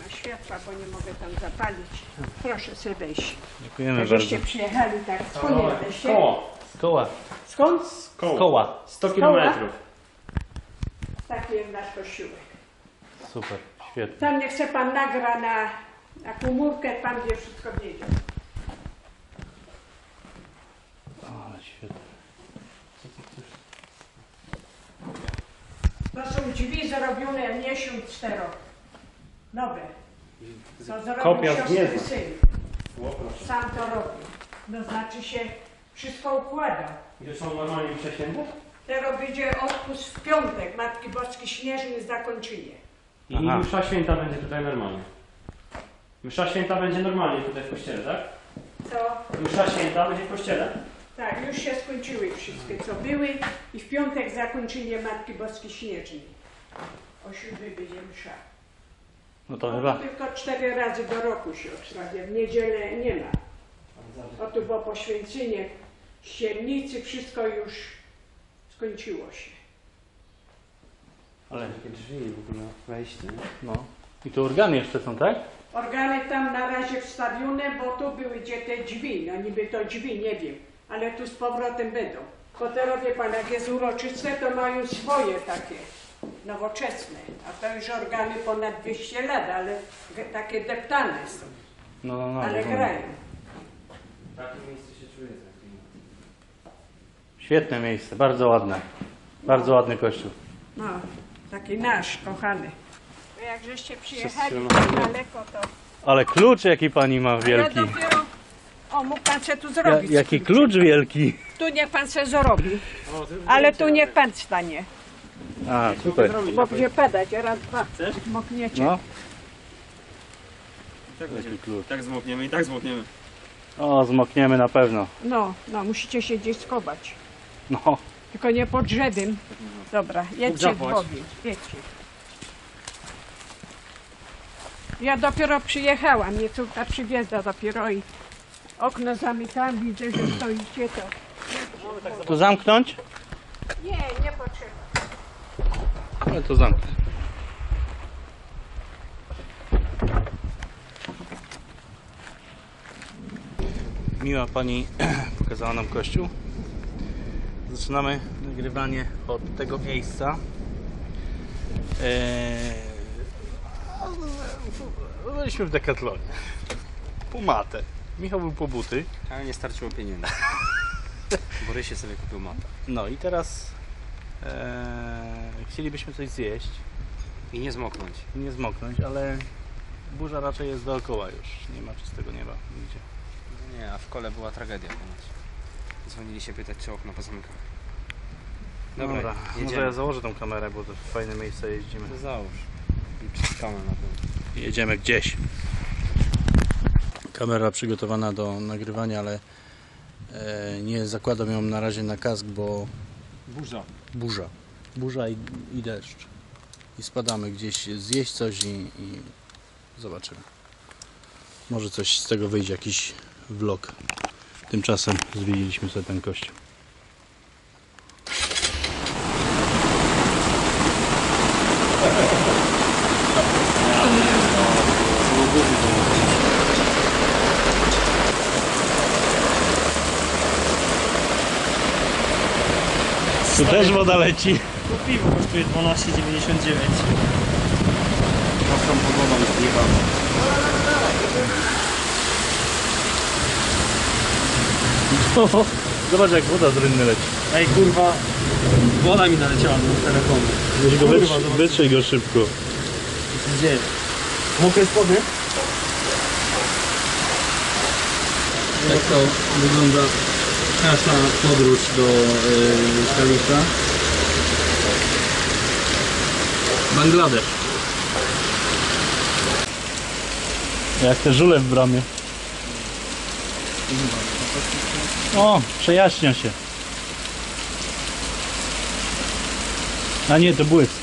ma światła, bo nie mogę tam zapalić. Proszę sobie wejść. Dziękujemy bardzo. Żeście przyjechali tak, skąd jesteście? Z koła. Skąd? Z koła. 100 km. Taki jest nasz kościółek. Super, świetnie. Tam niech se pan nagra na komórkę, pan będzie wszystko wiedział. Ale świetnie. To są drzwi zrobione miesiąc 4. Nowe. To zrobił Kopia z siostry gniezda. syn. Sam to robi. No znaczy się wszystko układa. Gdzie są normalnie msze święte? Teraz będzie odpust w piątek. Matki Boskiej Śnieżnej zakończenie. I Aha. msza święta będzie tutaj normalnie. Msza święta będzie normalnie tutaj w kościele, tak? Co? Msza święta będzie w kościele. Tak, już się skończyły wszystkie, co były i w piątek zakończenie Matki Boskiej Śnieżnej. O 7 będzie msza. No to chyba. Tylko 4 razy do roku się odstawia, w niedzielę nie ma. O tu było poświęcenie ściernicy, wszystko już skończyło się. Ale Takie drzwi w ogóle, wejście. no. I tu organy jeszcze są, tak? Organy tam na razie wstawione, bo tu były gdzie te drzwi, no niby to drzwi, nie wiem, ale tu z powrotem będą. Bo teraz wie pan, jak jest uroczyste, to mają swoje takie nowoczesne, a to już organy ponad 200 lat, ale takie deptane są, No, ale rozumiem. grają. W takim miejscu się czuję. Świetne miejsce, bardzo ładne. Bardzo ładny kościół. No, taki nasz, kochany. Bo jak żeście przyjechali Wszyscy tak daleko, to... Ale klucz jaki pani ma wielki. Ja dopiero... O, mógł pan se tu zrobić. Jaki klucz wielki. Tu niech pan se zrobi, ale tu niech pan stanie. A, super. Bo będzie padać, raz, dwa, mokniecie. No. Tak, Jaki klucz. tak zmokniemy i tak zmokniemy. O, zmokniemy na pewno. No, musicie się gdzieś schować. No. Tylko nie pod drzewem. Dobra, jedźcie w zapłać. Bowie, jedźcie. Ja dopiero przyjechałam, mnie córka przywiezła dopiero i okno zamykam, widzę, że stoicie, to... Tu zamknąć? Nie, nie potrzeba. No to zamknę. Miła pani pokazała nam kościół. Zaczynamy nagrywanie od tego miejsca. Byliśmy w Decathlonie. Po matę. Michał był po buty. Ale nie starczyło pieniędzy. Borysie sobie kupił matę. No i teraz chcielibyśmy coś zjeść I nie zmoknąć. i nie zmoknąć, ale burza raczej jest dookoła już. Nie ma czystego nieba nigdzie. No nie, a w kole była tragedia ponoć. Dzwonili się pytać, czy okno pozamykane. Dobra, może jedziemy. ja założę tą kamerę, bo to w fajne miejsce jeździmy. To załóż. I czekamy na to. Jedziemy gdzieś. Kamera przygotowana do nagrywania, ale nie zakładam ją na razie na kask, bo Burza. burza i deszcz. I spadamy gdzieś zjeść coś i zobaczymy. Może coś z tego wyjdzie, jakiś vlog. Tymczasem zwiedziliśmy sobie ten kościół. Tu też woda leci. To piwo kosztuje 12,99. Prostą pogodą jest zjebane. Zobacz jak woda z rynny leci. Ej kurwa, woda mi naleciała do telefonu. Weź go Kurwa, zobacz. wytrzyj go szybko. Gdzie? Mokre spodnie? Tak to wygląda nasza podróż do Kalisza. Bangladesz. Jak te żule w bramie. O, przejaśnia się. A nie, to błysk.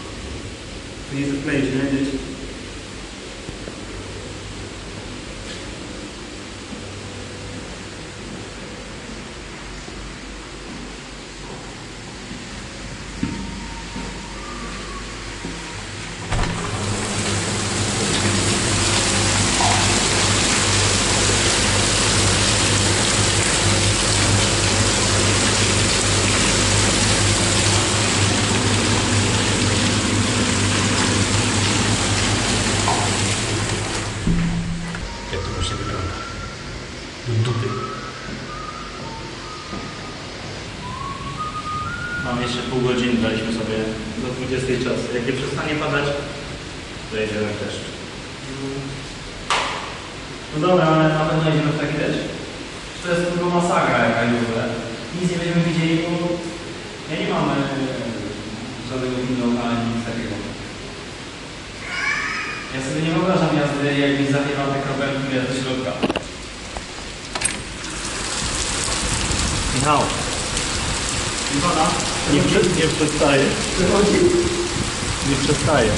To nie zakleić, nie? właśnie wygląda. Do dupy. Mam jeszcze pół godziny, daliśmy sobie do 20 czas. Jak nie przestanie padać, to jedziemy w deszcz. No dobra, ale na pewno jedziemy w taki deszcz. To jest tylko masakra jakaś w ogóle. Nic nie będziemy widzieli, bo ja nie mam żadnego widok ani nic takiego. Ja sobie nie wyobrażam jazdy, jak mi zawiewam te kropelki do środka. Michał, nie przestaje. Nie przestaje.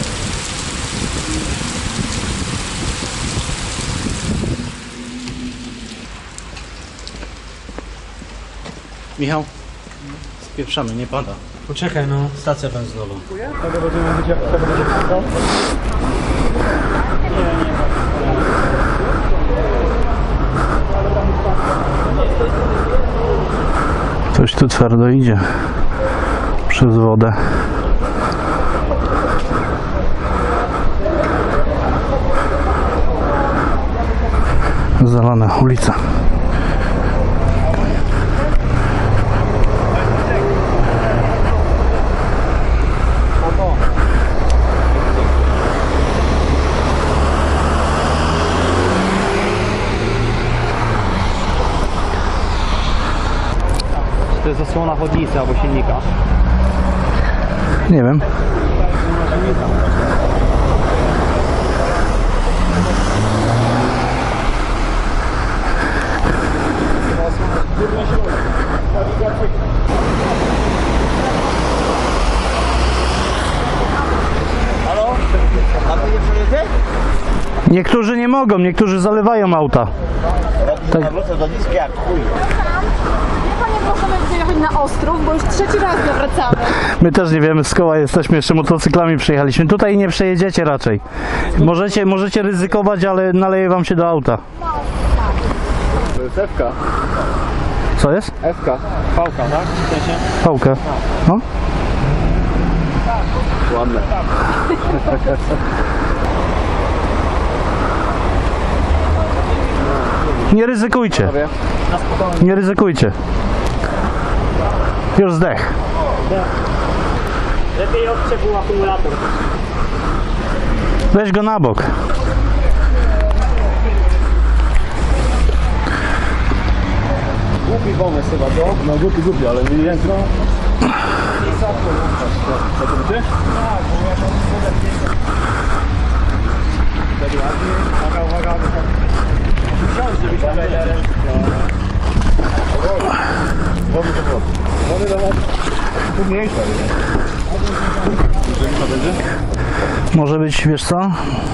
Michał, spieprzamy, nie pada. Poczekaj no. Stacja benzynowa. Tego będzie wszystko? Coś tu twardo idzie przez wodę. Zalana ulica. To jest zasłona chodnicy albo silnika. Nie wiem. Halo? A wy nie przejedzie? Niektórzy nie mogą, niektórzy zalewają auta. Tak. Wrócę do niskiej jak chuj. Panie, możemy wyjechać na Ostrów, bo już trzeci raz wracamy. My też nie wiemy, z koła jesteśmy, jeszcze motocyklami przyjechaliśmy. Tutaj nie przejedziecie raczej. Możecie ryzykować, ale naleje wam się do auta. To jest F-ka. Co jest? F-ka. V-ka, tak? W sensie? Pałkę. No? Ładne. Nie ryzykujcie. Nie ryzykujcie. Już zdech. Lepiej odczepił akumulator. Weź go na bok. Głupi pomysł chyba, co? No głupi, ale nie jest no. Co to ty? Tak, bo ja tam uwaga. Wsiąść, żeby się Wody do wody. Wody do wody. Tu mniejsza, nie? Może być, wiesz co?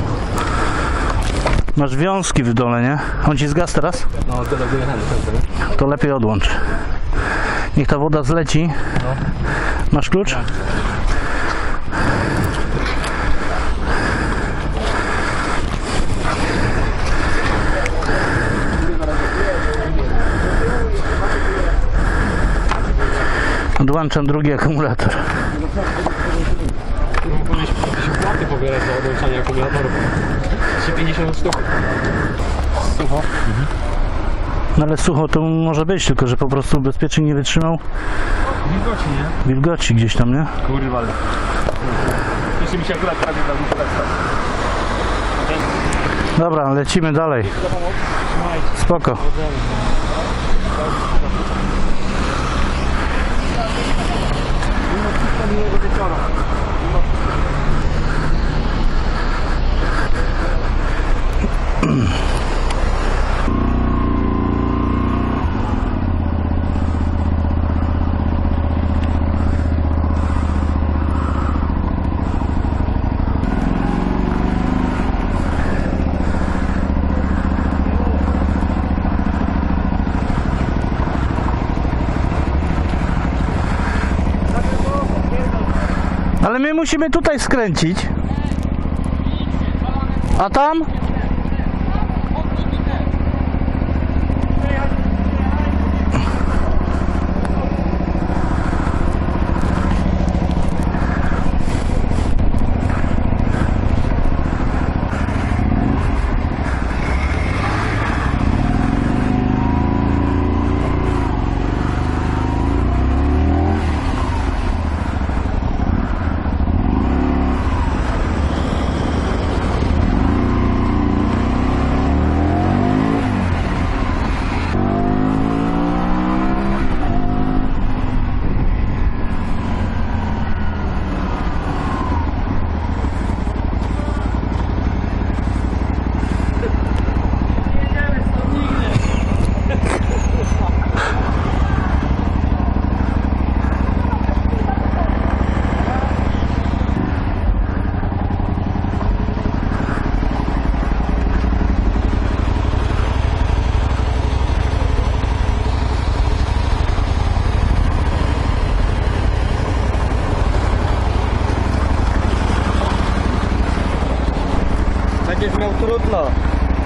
Masz wiązki w dole, nie? On ci zgasł teraz? No, to dojechałem. To lepiej odłącz. Niech ta woda zleci. Masz klucz? Odłączam drugi akumulator. Powinieneś płaty pobierać za odłączanie akumulatorów. 50 sztuk. Sucho. No ale sucho to może być, tylko że po prostu ubezpieczeń nie wytrzymał Wilgoci, nie? wilgoci gdzieś tam, nie? Kurwa, ale... Jeszcze mi się akurat prawie tam Dobra, lecimy dalej. Spoko. Ale my musimy tutaj skręcić. A tam?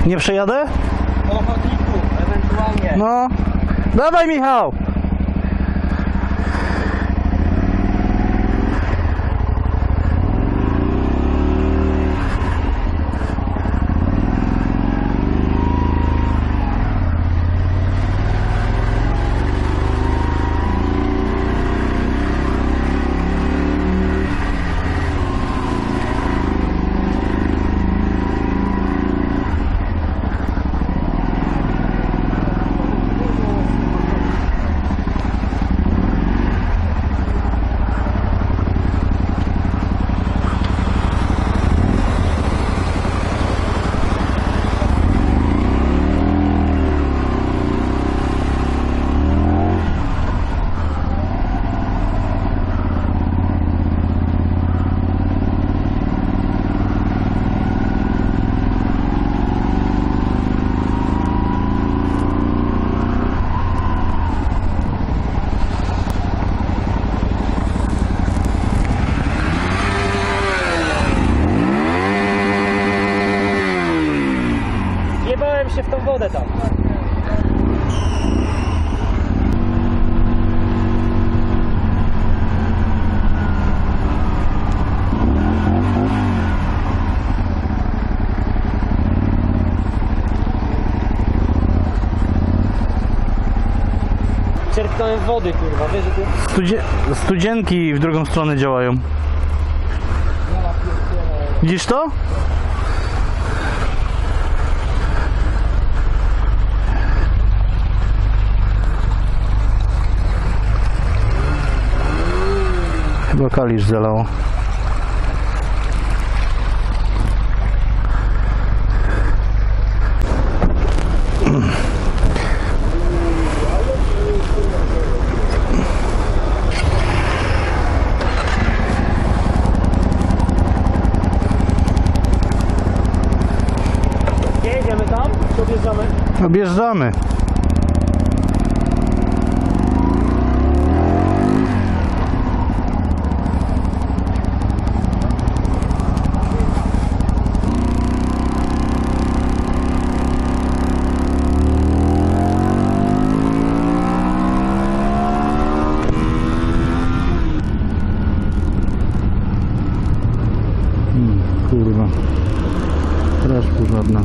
Nie przejadę? Po chodniku, ewentualnie. No. Dawaj, Michał! Jebałem się w tą wodę tam. Czerpnąłem wody, kurwa, wiesz, że tu... Studzienki w drugą stronę działają. Widzisz to? Chyba kalisz zalało. Jedziemy tam? Czy objeżdżamy? Objeżdżamy. Kurwa. Straż pożarna.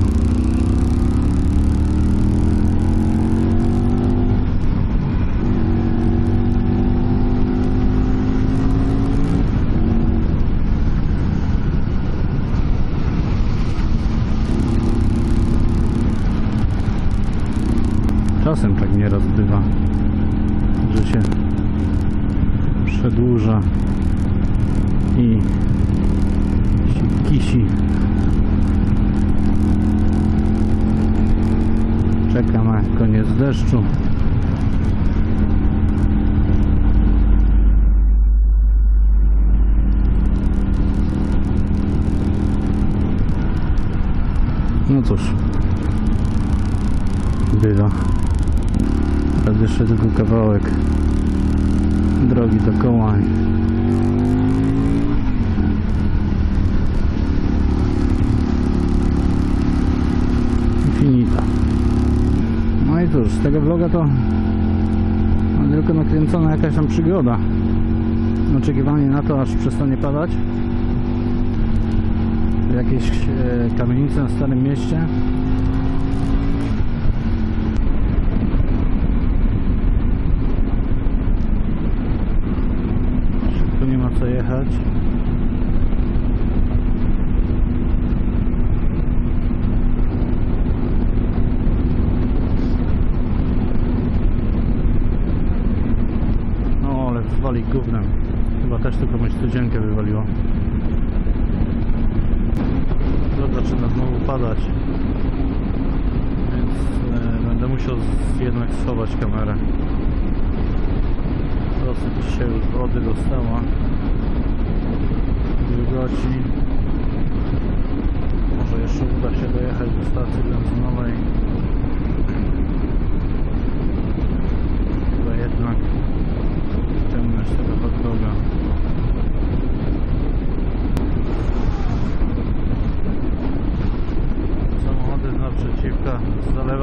Czasem tak nieraz bywa, że się przedłuża i się kisi. Czeka na koniec deszczu. No cóż, bywa. Teraz jeszcze tylko kawałek drogi dookoła. Finita. No i cóż, z tego vloga to tylko nakręcona jakaś tam przygoda. Oczekiwanie na to, aż przestanie padać. Jakieś kamienice na Starym Mieście. Tu nie ma co jechać. No ale wywali gównem. Chyba też tylko komuś studzienkę wywaliło. Zaczyna znowu padać, więc będę musiał jednak schować kamerę. Dosyć się już wody dostała. Wilgoci. Może jeszcze uda się dojechać do stacji benzynowej. Chyba jednak ściągnąć tego hot doga. Samochody z naprzeciwka.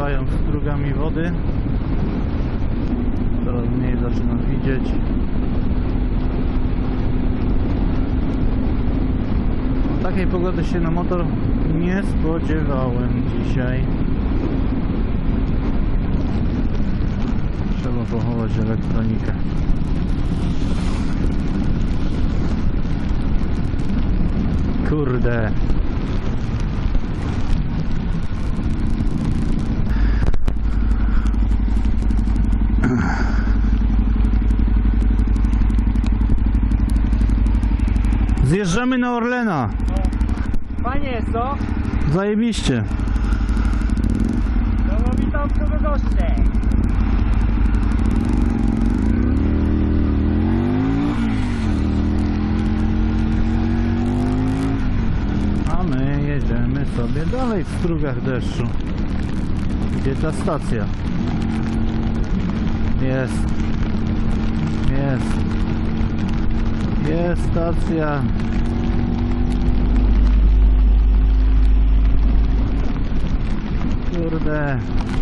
spływają strugami wody. Coraz mniej zaczynam widzieć. Takiej pogody się na motor nie spodziewałem dzisiaj. Trzeba pochować elektronikę. Kurde. Zjeżdżamy na Orlena. Fajnie, co? Zajebiście. No witam kogo goście. A my jedziemy sobie dalej w strugach deszczu. Gdzie ta stacja? Jest. Jest. Jest stacja. Kurde.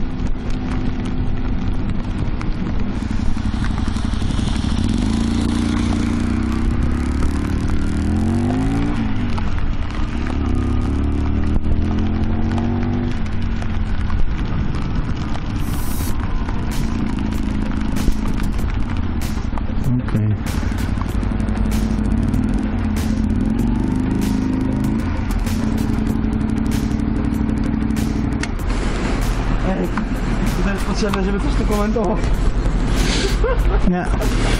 Okej. To jest potrzebne, żeby coś tu komentował. Nie. Ja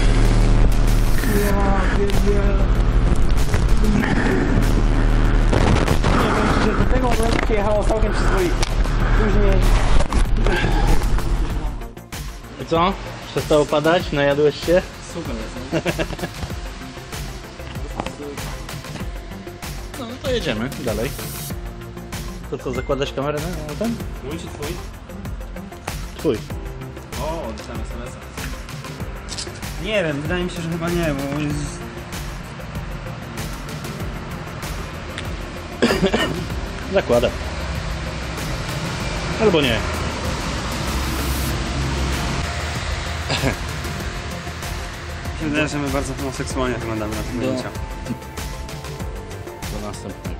pierdzielę. Nie wiem, że do tego momentu jechało całkiem przyzwoicie. Później... I co? Przestało padać? Najadłeś się? Super jest, No to jedziemy dalej. To co, zakładasz kamerę na ten? Mój czy twój? Twój. O, dostałem SMS-a. Nie wiem, wydaje mi się, że chyba nie, bo jest... Zakładam. Albo nie. Wydaje się, że my bardzo homoseksualnie wyglądamy na tym zdjęciach. Do następnego.